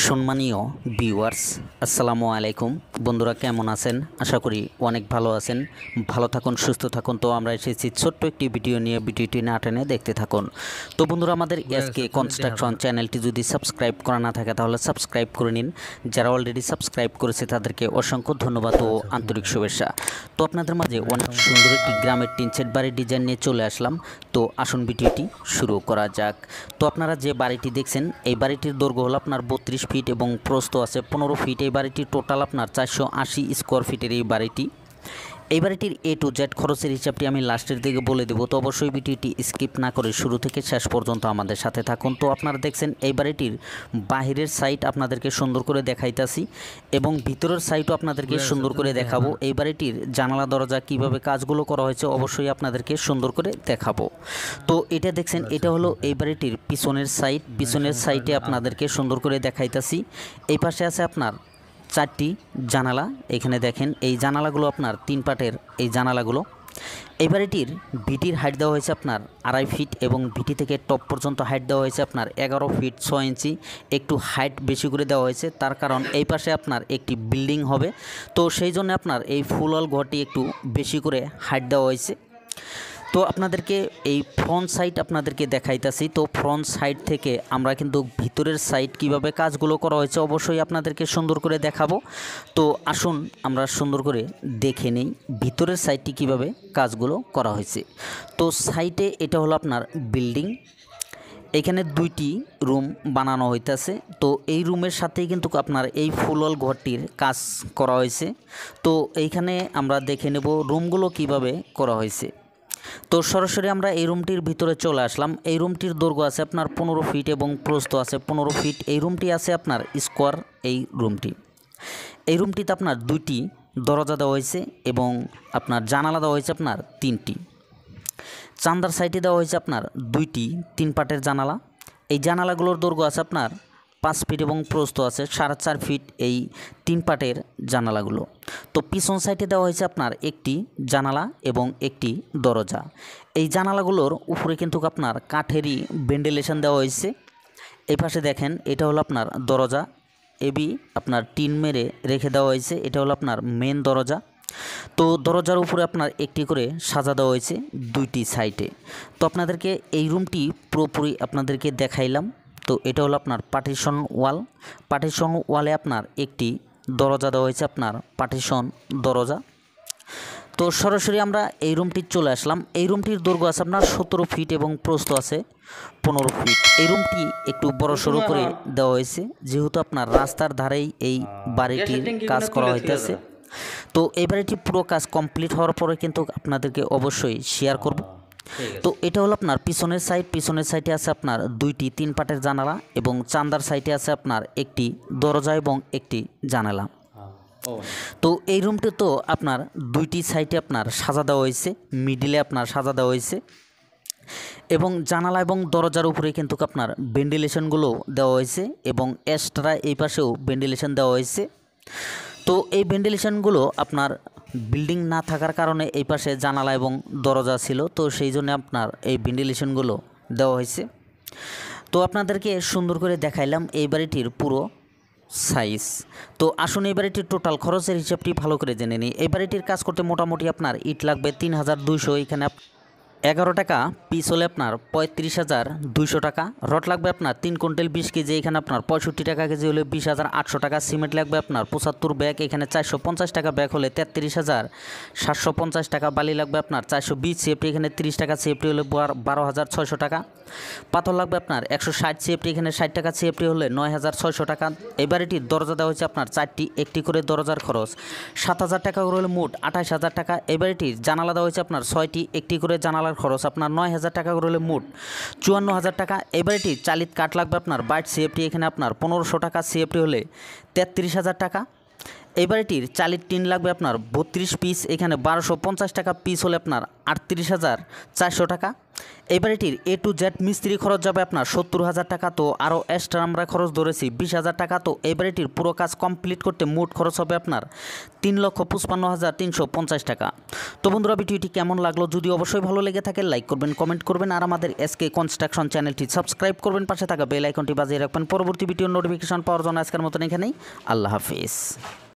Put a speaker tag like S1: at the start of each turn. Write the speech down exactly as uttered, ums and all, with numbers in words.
S1: সম্মানীয় ভিউয়ার্স আসসালামু আলাইকুম। বন্ধুরা কেমন আছেন? আশা করি অনেক ভালো আছেন। ভালো থাকুন, সুস্থ থাকুন। তো আমরা এসেছি ছোট্ট একটি ভিডিও নিয়ে, ভিডিওটি না টেনে দেখতে থাকুন। তো বন্ধুরা, আমাদের এসকে কনস্ট্রাকশন চ্যানেলটি যদি সাবস্ক্রাইব করা না থাকে তাহলে সাবস্ক্রাইব করে নিন। যারা অলরেডি সাবস্ক্রাইব করেছে তাদেরকে অসংখ্য ধন্যবাদ ও আন্তরিক শুভেচ্ছা। তো আপনাদের মাঝে অনেক সুন্দর একটি গ্রামের টিন সেট বাড়ির ডিজাইন নিয়ে চলে আসলাম। তো আসুন ভিডিওটি শুরু করা যাক। তো আপনারা যে বাড়িটি দেখছেন, এই বাড়িটির দৈর্ঘ্য হলো আপনার বত্রিশ ফিট এবং প্রস্থ আছে পনেরো ফিট। এই বাড়িটি টোটাল আপনার চারশো আশি স্কোয়ার ফিটের এই বাড়িটি। এই বাড়িটির এ টু জেড খরচের হিসাবটি আমি লাস্টের দিকে বলে দেবো। তো অবশ্যই ভিডিওটি স্কিপ না করে শুরু থেকে শেষ পর্যন্ত আমাদের সাথে থাকুন। তো আপনারা দেখছেন এই বাড়িটির বাহিরের সাইড আপনাদেরকে সুন্দর করে দেখাইতাছি এবং ভিতরের সাইডও আপনাদেরকে সুন্দর করে দেখাবো। এই বাড়িটির জানালা দরজা কিভাবে কাজগুলো করা হয়েছে অবশ্যই আপনাদেরকে সুন্দর করে দেখাবো। তো এটা দেখছেন, এটা হলো এই বাড়িটির পিছনের সাইড। পিছনের সাইডে আপনাদেরকে সুন্দর করে দেখাইতাছি। এই পাশে আছে আপনার চারটি জানালা। এখানে দেখেন এই জানালাগুলো আপনার তিন পাটের এই জানালাগুলো। এই বাড়িটির ভিটির হাইট দেওয়া হয়েছে আপনার আড়াই ফিট এবং ভিটি থেকে টপ পর্যন্ত হাইট দেওয়া হয়েছে আপনার এগারো ফিট ছয় ইঞ্চি। একটু হাইট বেশি করে দেওয়া হয়েছে, তার কারণ এই পাশে আপনার একটি বিল্ডিং হবে। তো সেই জন্য আপনার এই ফুলওয়াল ঘরটি একটু বেশি করে হাইট দেওয়া হয়েছে। তো আপনাদেরকে এই ফ্রন্ট সাইড আপনাদেরকে দেখাইতেছি। তো ফ্রন্ট সাইড থেকে আমরা কিন্তু ভিতরের সাইড কিভাবে কাজগুলো করা হয়েছে অবশ্যই আপনাদেরকে সুন্দর করে দেখাবো। তো আসুন আমরা সুন্দর করে দেখে নেই ভিতরের সাইডটি কিভাবে কাজগুলো করা হয়েছে। তো সাইডে এটা হলো আপনার বিল্ডিং। এখানে দুইটি রুম বানানো হইতেছে। তো এই রুমের সাথেই কিন্তু আপনার এই ফুলওয়াল ঘরটির কাজ করা হয়েছে। তো এইখানে আমরা দেখে নেব রুমগুলো কিভাবে করা হয়েছে। তো সরাসরি আমরা এই রুমটির ভিতরে চলে আসলাম। এই রুমটির দৈর্ঘ্য আছে আপনার পনেরো ফিট এবং প্রস্থ আছে পনেরো ফিট। এই রুমটি আছে আপনার স্কোয়ার। এই রুমটি এই রুমটিতে আপনার দুইটি দরজা দেওয়া হয়েছে এবং আপনার জানালা দেওয়া হয়েছে আপনার তিনটি। চান্দার সাইডে দেওয়া হয়েছে আপনার দুইটি তিন পাটের জানালা। এই জানালাগুলোর দৈর্ঘ্য আছে আপনার পাঁচ ফিট এবং প্রস্থ আছে সাড়ে চার ফিট এই তিন পাটের জানালাগুলো। তো পিছন সাইডে দেওয়া হয়েছে আপনার একটি জানালা এবং একটি দরজা। এই জানালাগুলোর উপরে কিন্তু আপনার কাঠেরই ভেন্টিলেশন দেওয়া হয়েছে। এই পাশে দেখেন এটা হলো আপনার দরজা, এবি আপনার টিন মেরে রেখে দেওয়া হয়েছে। এটা হলো আপনার মেন দরজা। তো দরজার উপরে আপনার একটি করে সাজা দেওয়া হয়েছে দুইটি সাইডে। তো আপনাদেরকে এই রুমটি পুরোপুরি আপনাদেরকে দেখাইলাম। তো এটা হলো আপনার পার্টিশন ওয়াল। পার্টিশন ওয়ালে আপনার একটি দরজা দেওয়া হয়েছে আপনার পার্টিশন দরজা। তো সরাসরি আমরা এই রুমটির চলে আসলাম। এই রুমটির দৈর্ঘ্য আছে আপনার সতেরো ফিট এবং প্রস্থ আছে পনেরো ফিট। এই রুমটি একটু বড় সড়ো করে দেওয়া হয়েছে যেহেতু আপনার রাস্তার ধারেই এই বাড়িটির কাজ করা হইতেছে। তো এই বাড়িটি পুরো কাজ কমপ্লিট হওয়ার পরে কিন্তু আপনাদেরকে অবশ্যই শেয়ার করব। তো এটা হলো আপনার পিছনের সাইড। পিছনের সাইডে আছে আপনার দুইটি তিন পাটের জানালা এবং চান্দার সাইডে আছে আপনার একটি দরজা এবং একটি জানালা। তো এই রুমটি তো আপনার দুইটি সাইডে আপনার সাজা দেওয়া হয়েছে, মিডিলে আপনার সাজা দেওয়া হয়েছে এবং জানালা এবং দরজার উপরে কিন্তু আপনার ভেন্টিলেশনগুলো দেওয়া হয়েছে এবং এক্সট্রা এই পাশেও ভেন্টিলেশন দেওয়া হয়েছে। তো এই ভেন্টিলেশনগুলো আপনার বিল্ডিং না থাকার কারণে এই পাশে জানালা এবং দরজা ছিল, তো সেই জন্য আপনার এই ভেন্টিলেশনগুলো দেওয়া হয়েছে। তো আপনাদেরকে সুন্দর করে দেখাইলাম এই বাড়িটির পুরো সাইজ। তো আসুন এই বাড়িটির টোটাল খরচের হিসাবটি ভালো করে জেনে নিই। এই বাড়িটির কাজ করতে মোটামুটি আপনার ইট লাগবে তিন হাজার দুইশো। এখানে এগারো টাকা পিস হলে আপনার পঁয়ত্রিশ হাজার দুইশো টাকা। রড লাগবে আপনার তিন কুইন্টাল বিশ কেজি, এখানে আপনার পঁয়ষট্টি টাকা কেজি হলে বিশ হাজার আটশো টাকা। সিমেন্ট লাগবে আপনার পঁচাত্তর ব্যাগ, এখানে চারশো পঞ্চাশ টাকা ব্যাগ হলে তেত্রিশ হাজার সাতশো পঞ্চাশ টাকা। বালি লাগবে আপনার চারশো বিশ সিএফটি, এখানে তিরিশ টাকা সিএফটি হলে বারো হাজার ছয়শো টাকা। পাথর লাগবে আপনার একশো ষাট সিএফটি, এখানে ষাট টাকা সিএফটি হলে নয় হাজার ছয়শো টাকা। এই বাড়িটির দরজা দেওয়া হয়েছে আপনার চারটি, একটি করে দরজার খরচ সাত হাজার টাকা করে হলে মোট আঠাশ হাজার টাকা। এই বাড়িটির জানালা দেওয়া হয়েছে আপনার ছয়টি, একটি করে জানালার খরচ আপনার নয় হাজার টাকা করে হলে মোট চুয়ান্ন হাজার টাকা। এই বাড়িটির চালিত কাঠ লাগবে আপনার বাইট সিএফটি, এখানে আপনার পনেরোশো টাকা সিএফটি হলে তেত্রিশ হাজার টাকা। এই বাড়িটির চালের টিন লাগবে আপনার বত্রিশ পিস, এখানে বারোশো পঞ্চাশ টাকা পিস হলে আপনার আটত্রিশ হাজার চারশো টাকা। এই বাড়িটির এ টু জেড মিস্ত্রি খরচ যাবে আপনার সত্তর হাজার টাকা, তো আরও এক্সট্রা আমরা খরচ ধরেছি বিশ হাজার টাকা। তো এই বাড়িটির পুরো কাজ কমপ্লিট করতে মোট খরচ হবে আপনার তিন লক্ষ পঁচপান্ন হাজার তিনশো পঞ্চাশ টাকা। তো বন্ধুরা, ভিডিওটি কেমন লাগলো যদি অবশ্যই ভালো লেগে থাকে লাইক করবেন, কমেন্ট করবেন, আর আমাদের এসকে কনস্ট্রাকশন চ্যানেলটি সাবস্ক্রাইব করবেন, পাশে থাকা বেল আইকনটি বাজিয়ে রাখবেন পরবর্তী ভিডিওর নোটিফিকেশন পাওয়ার জন্য। আজকের মতন এখানেই, আল্লাহ হাফিজ।